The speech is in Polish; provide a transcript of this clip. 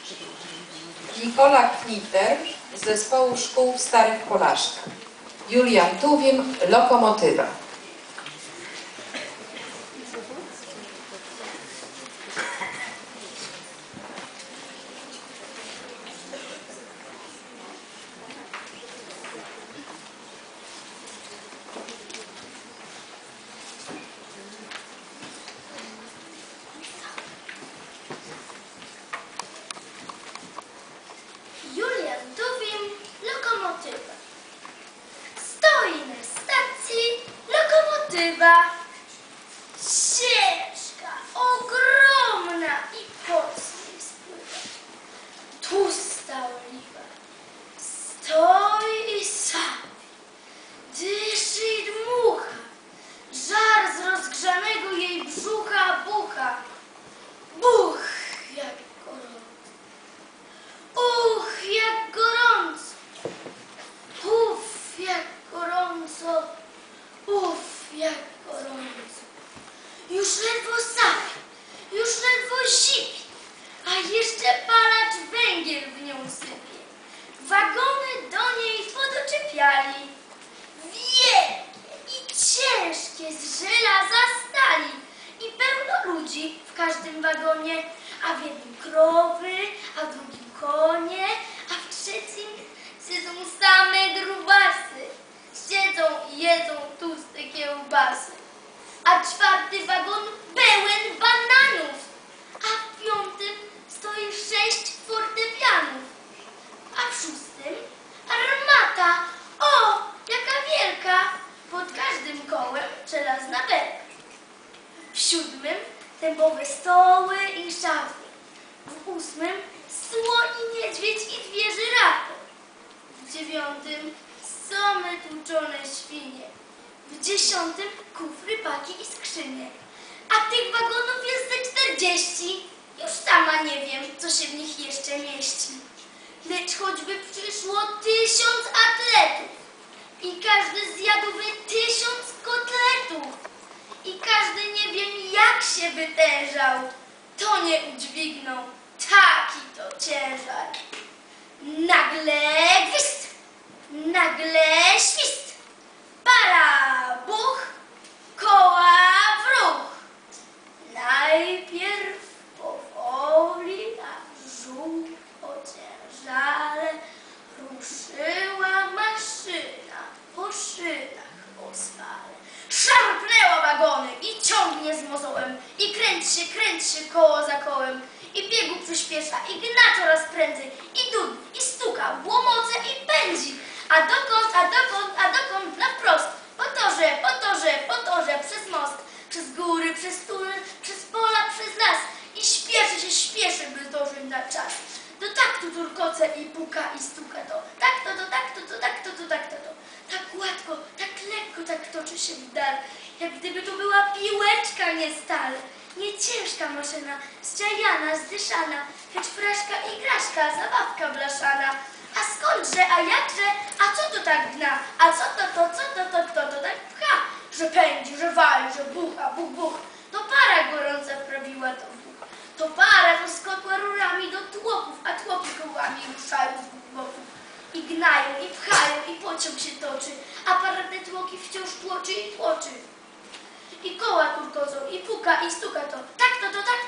Nikola Kniter z zespołu szkół w Starych Polaszkach. Julian Tuwim, Lokomotywa. Ciężka, ogromna i mocniej spływa. Tłusta oliwa stoi i sapi, dyszy i dmucha. Żar z rozgrzanego jej brzucha bucha. Buch, jak gorąco. Uch, jak gorąco. Uf, jak gorąco. Uf, jak gorąco. Już ledwo sapi, już ledwo zipi, a jeszcze palacz węgiel w nią sypie. Wagony do niej podoczepiali, wielkie i ciężkie z żelaza stali i pełno ludzi w każdym wagonie, a w jednym krowy, a w drugim konie, a w trzecim siedzą same grubasy. Siedzą i jedzą tłuste kiełbasy. A czwarty wagon pełen bananów, a w piątym stoi 6 fortepianów, a w szóstym armata, o, jaka wielka, pod każdym kołem żelazna belka. W siódmym dębowe stoły i szafy, w ósmym słoń i niedźwiedź i 2 żyrafy, w dziewiątym same tłuczone świnie, w 10 kufry, paki i skrzynie. A tych wagonów jest ze 40. Już sama nie wiem, co się w nich jeszcze mieści. Lecz choćby przyszło 1000 atletów i każdy zjadłby 1000 kotletów i każdy nie wiem jak się wytężał, to nie udźwignął taki to ciężar. Nagle gwizd, nagle świst, para, buch, koła w ruch. Najpierw powoli, a brzuch ociężale ruszyła maszyna po szynach ospale. Szarpnęła wagony i ciągnie z mozołem i kręci się koło za kołem i biegu przyspiesza i gna coraz prędzej i dudni i stuka, łomoce i pędzi. A dokąd, na wprost, po torze, przez most, przez góry, przez tunel, przez pola, przez las i śpieszy, by zdążyć na czas. Do taktu turkoce i puka i stuka to, tak to. Tak gładko, tak lekko, tak toczy się w dal, jak gdyby to była piłeczka, nie stal. Nie ciężka maszyna, zdziajana, zdyszana, lecz fraszka i graszka, zabawka blaszana. A skądże, a jakże, a co to tak gna, a co to tak pcha, że pędzi, że wali, że bucha, buch, to para gorąca wprawiła to w buch. To para rozkotła rurami do tłoków, a tłoki kołami ruszają z dwóch boków. I gnają, i pchają, i pociąg się toczy, a para te tłoki wciąż tłoczy i tłoczy. I koła turkocą, i puka, i stuka to, tak to,